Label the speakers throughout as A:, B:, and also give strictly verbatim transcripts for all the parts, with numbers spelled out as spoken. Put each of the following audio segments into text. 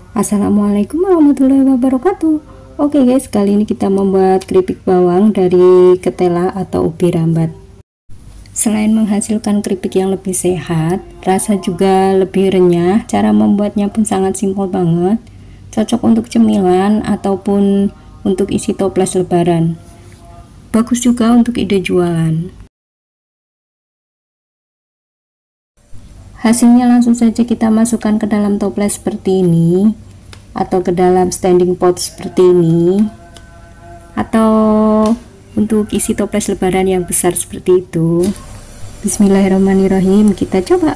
A: Assalamualaikum warahmatullahi wabarakatuh. Oke guys, kali ini kita membuat keripik bawang dari ketela atau ubi rambat. Selain menghasilkan keripik yang lebih sehat, rasa juga lebih renyah. Cara membuatnya pun sangat simpel banget, cocok untuk cemilan ataupun untuk isi toples lebaran. Bagus juga untuk ide jualan. Hasilnya langsung saja kita masukkan ke dalam toples seperti ini, atau ke dalam standing pot seperti ini, atau untuk isi toples lebaran yang besar seperti itu. Bismillahirrahmanirrahim, kita coba.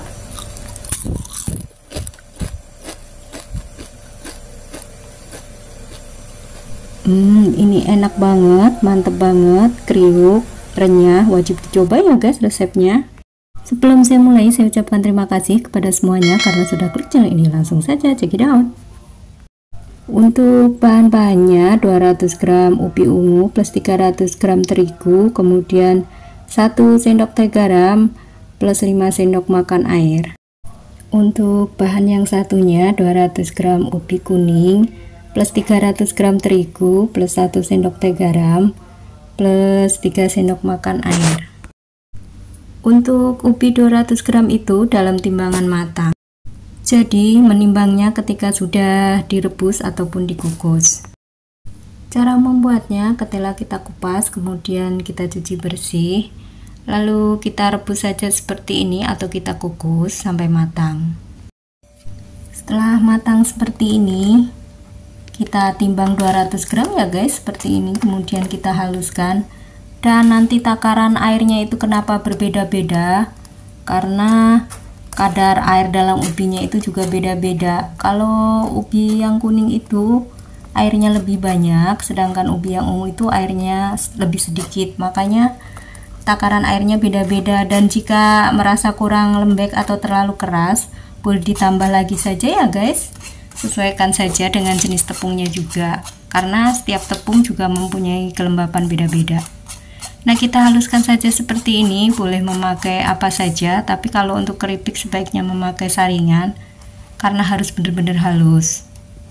A: Hmm, ini enak banget, mantep banget, kriuk, renyah, wajib dicoba ya guys resepnya. Sebelum saya mulai, saya ucapkan terima kasih kepada semuanya karena sudah klik channel ini. Langsung saja check it out. Untuk bahan-bahannya, dua ratus gram ubi ungu plus tiga ratus gram terigu, kemudian satu sendok teh garam plus lima sendok makan air. Untuk bahan yang satunya, dua ratus gram ubi kuning plus tiga ratus gram terigu plus satu sendok teh garam plus tiga sendok makan air. Untuk ubi dua ratus gram itu dalam timbangan matang, jadi menimbangnya ketika sudah direbus ataupun dikukus. Cara membuatnya, ketela kita kupas, kemudian kita cuci bersih, lalu kita rebus saja seperti ini atau kita kukus sampai matang. Setelah matang seperti ini, kita timbang dua ratus gram ya guys, seperti ini, kemudian kita haluskan. Dan nanti takaran airnya itu kenapa berbeda-beda, karena kadar air dalam ubinya itu juga beda-beda. Kalau ubi yang kuning itu airnya lebih banyak, sedangkan ubi yang ungu itu airnya lebih sedikit, makanya takaran airnya beda-beda. Dan jika merasa kurang lembek atau terlalu keras, boleh ditambah lagi saja ya guys. Sesuaikan saja dengan jenis tepungnya juga, karena setiap tepung juga mempunyai kelembapan beda-beda. Nah, kita haluskan saja seperti ini, boleh memakai apa saja, tapi kalau untuk keripik sebaiknya memakai saringan karena harus benar-benar halus.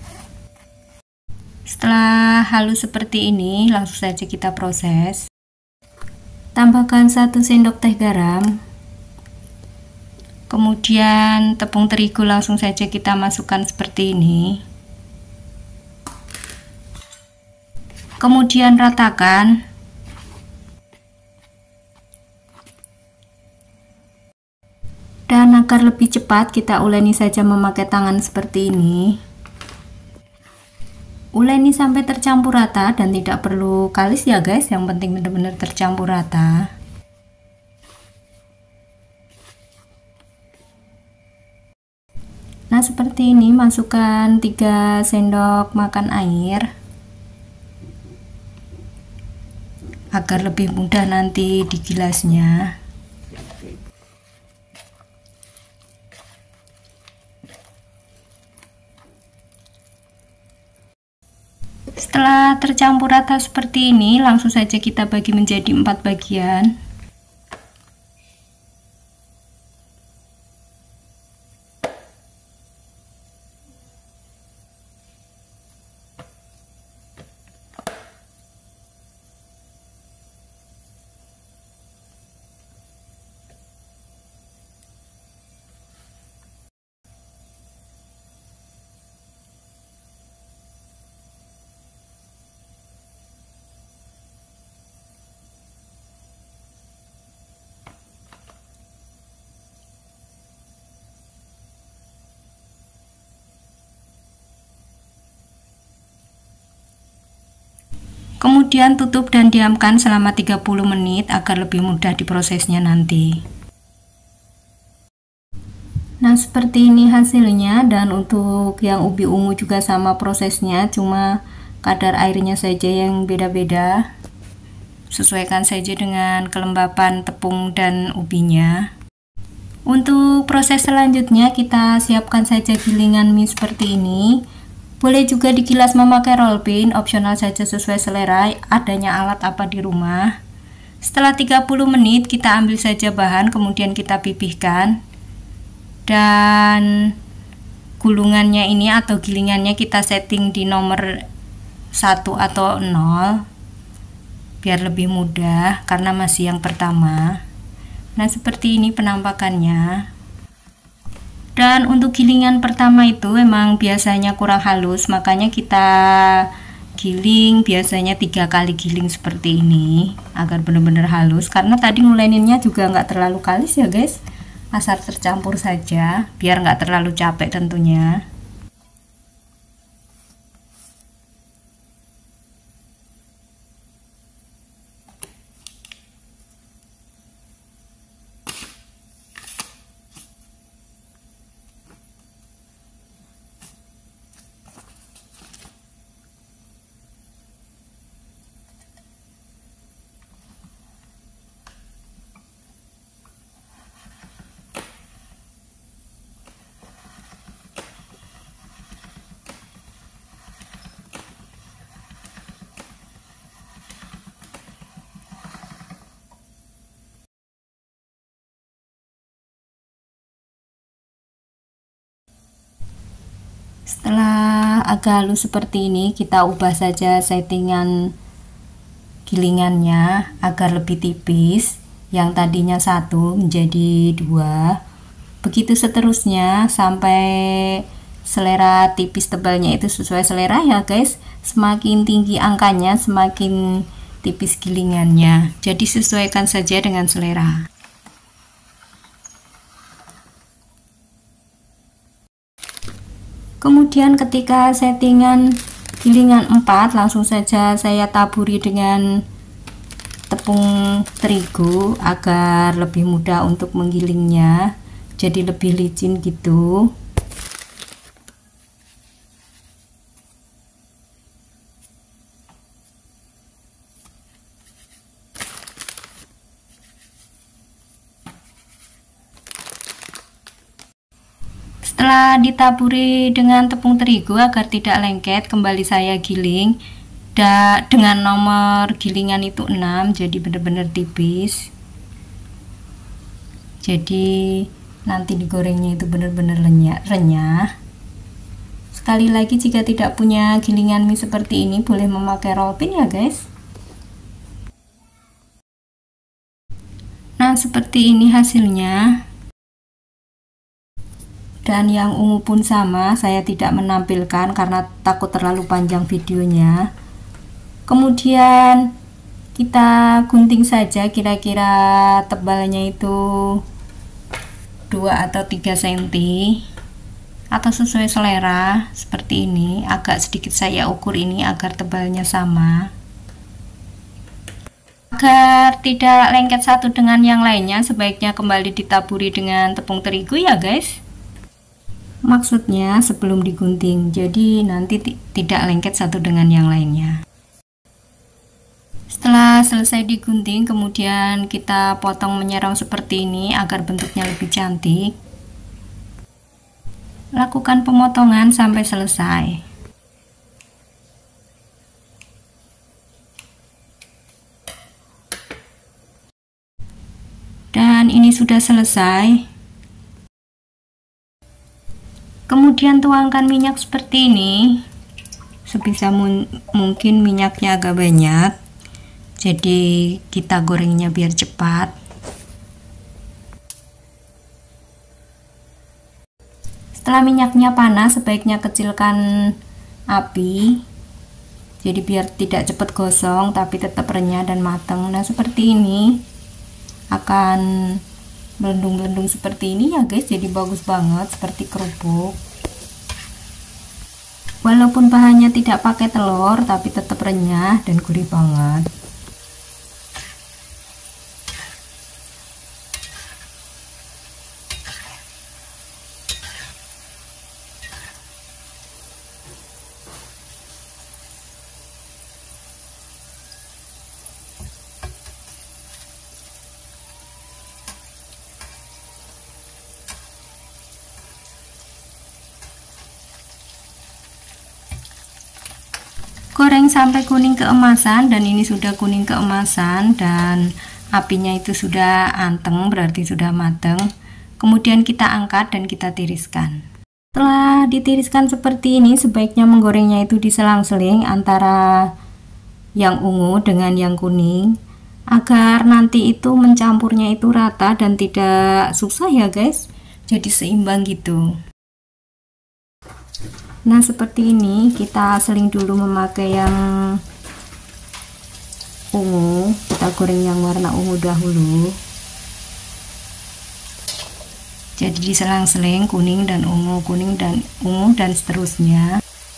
A: Setelah halus seperti ini, langsung saja kita proses. Tambahkan satu sendok teh garam, kemudian tepung terigu langsung saja kita masukkan seperti ini, kemudian ratakan. Dan agar lebih cepat, kita uleni saja memakai tangan seperti ini. Uleni sampai tercampur rata dan tidak perlu kalis ya guys, yang penting benar-benar tercampur rata. Nah, seperti ini, masukkan tiga sendok makan air agar lebih mudah nanti digilasnya. Setelah tercampur rata seperti ini, langsung saja kita bagi menjadi empat bagian. Kemudian tutup dan diamkan selama tiga puluh menit agar lebih mudah diprosesnya nanti. Nah, seperti ini hasilnya. Dan untuk yang ubi ungu juga sama prosesnya, cuma kadar airnya saja yang beda-beda. Sesuaikan saja dengan kelembapan tepung dan ubinya. Untuk proses selanjutnya, kita siapkan saja gilingan mie seperti ini. Boleh juga digilas memakai roll pin, opsional saja sesuai selera, adanya alat apa di rumah. Setelah tiga puluh menit, kita ambil saja bahan, kemudian kita pipihkan. Dan gulungannya ini atau gilingannya kita setting di nomor satu atau nol biar lebih mudah karena masih yang pertama. Nah, seperti ini penampakannya. Dan untuk gilingan pertama itu memang biasanya kurang halus, makanya kita giling biasanya tiga kali giling seperti ini agar benar-benar halus. Karena tadi nguleninnya juga nggak terlalu kalis ya guys, asal tercampur saja biar nggak terlalu capek tentunya. Setelah agak halus seperti ini, kita ubah saja settingan gilingannya agar lebih tipis. Yang tadinya satu menjadi dua. Begitu seterusnya sampai selera tipis tebalnya itu sesuai selera ya guys. Semakin tinggi angkanya, semakin tipis gilingannya. Jadi sesuaikan saja dengan selera. Kemudian ketika settingan gilingan empat, langsung saja saya taburi dengan tepung terigu agar lebih mudah untuk menggilingnya, jadi lebih licin gitu. Setelah ditaburi dengan tepung terigu agar tidak lengket, kembali saya giling da, dengan nomor gilingan itu enam, jadi benar-benar tipis. Jadi nanti digorengnya itu benar-benar renyah. Sekali lagi, jika tidak punya gilingan mie seperti ini, boleh memakai roll pin ya guys. Nah, seperti ini hasilnya. Dan yang ungu pun sama, saya tidak menampilkan karena takut terlalu panjang videonya. Kemudian kita gunting saja, kira-kira tebalnya itu dua atau tiga sentimeter atau sesuai selera seperti ini. Agak sedikit saya ukur ini agar tebalnya sama, agar tidak lengket satu dengan yang lainnya. Sebaiknya kembali ditaburi dengan tepung terigu ya guys, maksudnya sebelum digunting, jadi nanti tidak lengket satu dengan yang lainnya. Setelah selesai digunting, kemudian kita potong menyerong seperti ini agar bentuknya lebih cantik. Lakukan pemotongan sampai selesai. Dan ini sudah selesai. Kemudian tuangkan minyak seperti ini. Sebisa mungkin minyaknya agak banyak, jadi kita gorengnya biar cepat. Setelah minyaknya panas, sebaiknya kecilkan api, jadi biar tidak cepat gosong tapi tetap renyah dan matang. Nah, seperti ini akan melendung-melendung seperti ini ya guys, jadi bagus banget seperti kerupuk. Walaupun bahannya tidak pakai telur, tapi tetap renyah dan gurih banget. Goreng sampai kuning keemasan, dan ini sudah kuning keemasan dan apinya itu sudah anteng, berarti sudah mateng. Kemudian kita angkat dan kita tiriskan. Setelah ditiriskan seperti ini, sebaiknya menggorengnya itu diselang-seling antara yang ungu dengan yang kuning, agar nanti itu mencampurnya itu rata dan tidak susah ya guys, jadi seimbang gitu. Nah seperti ini, kita seling dulu memakai yang ungu, kita goreng yang warna ungu dahulu. Jadi diselang-seling kuning dan ungu, kuning dan ungu dan seterusnya.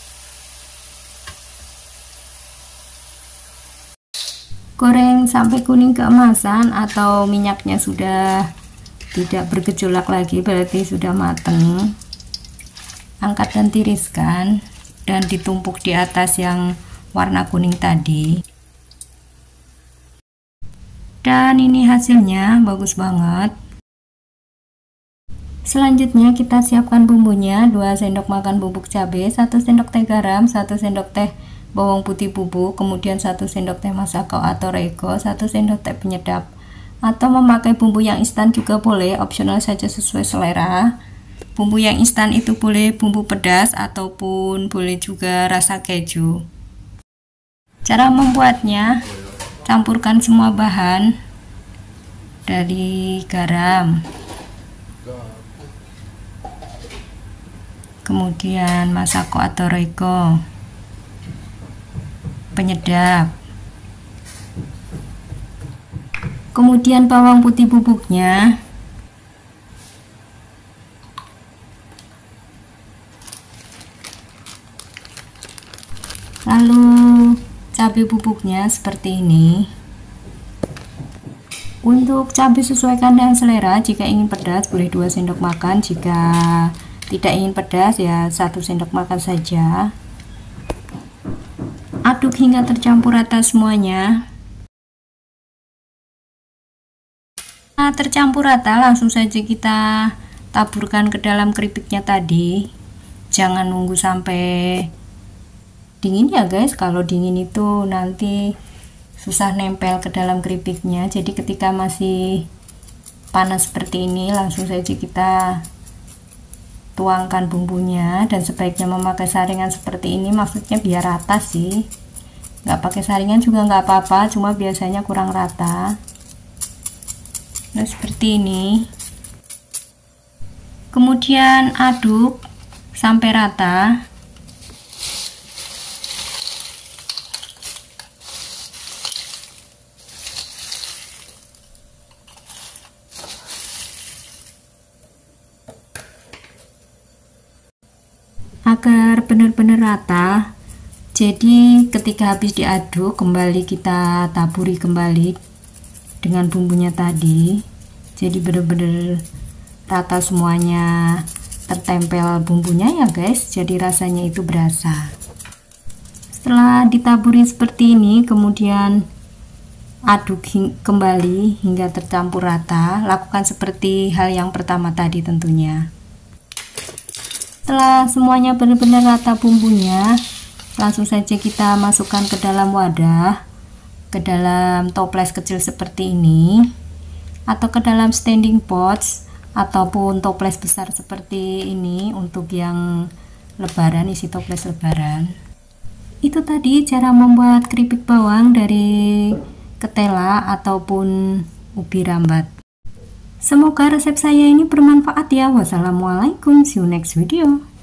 A: Goreng sampai kuning keemasan atau minyaknya sudah tidak bergejolak lagi, berarti sudah mateng. Angkat dan tiriskan dan ditumpuk di atas yang warna kuning tadi. Dan ini hasilnya bagus banget. Selanjutnya kita siapkan bumbunya, dua sendok makan bubuk cabai, satu sendok teh garam, satu sendok teh bawang putih bubuk, kemudian satu sendok teh masako atau rego, satu sendok teh penyedap. Atau memakai bumbu yang instan juga boleh, opsional saja sesuai selera. Bumbu yang instan itu boleh bumbu pedas ataupun boleh juga rasa keju. Cara membuatnya, campurkan semua bahan dari garam, kemudian masako atau rego, penyedap, kemudian bawang putih bubuknya, lalu cabai bubuknya seperti ini. Untuk cabai sesuaikan dengan selera, jika ingin pedas boleh dua sendok makan, jika tidak ingin pedas ya satu sendok makan saja. Aduk hingga tercampur rata semuanya. Nah, tercampur rata, langsung saja kita taburkan ke dalam keripiknya tadi. Jangan nunggu sampai dingin ya guys, kalau dingin itu nanti susah nempel ke dalam keripiknya. Jadi ketika masih panas seperti ini, langsung saja kita tuangkan bumbunya, dan sebaiknya memakai saringan seperti ini, maksudnya biar rata sih. Nggak pakai saringan juga nggak apa-apa, cuma biasanya kurang rata. Nah seperti ini. Kemudian aduk sampai rata. Agar benar-benar rata. Jadi ketika habis diaduk, kembali kita taburi kembali dengan bumbunya tadi. Jadi benar-benar rata semuanya, tertempel bumbunya ya guys, jadi rasanya itu berasa. Setelah ditaburi seperti ini, kemudian aduk hing kembali hingga tercampur rata. Lakukan seperti hal yang pertama tadi tentunya. Setelah semuanya benar-benar rata bumbunya, langsung saja kita masukkan ke dalam wadah, ke dalam toples kecil seperti ini, atau ke dalam standing pots, ataupun toples besar seperti ini untuk yang lebaran, isi toples lebaran. Itu tadi cara membuat keripik bawang dari ketela ataupun ubi rambat. Semoga resep saya ini bermanfaat ya. Wassalamualaikum, see you next video.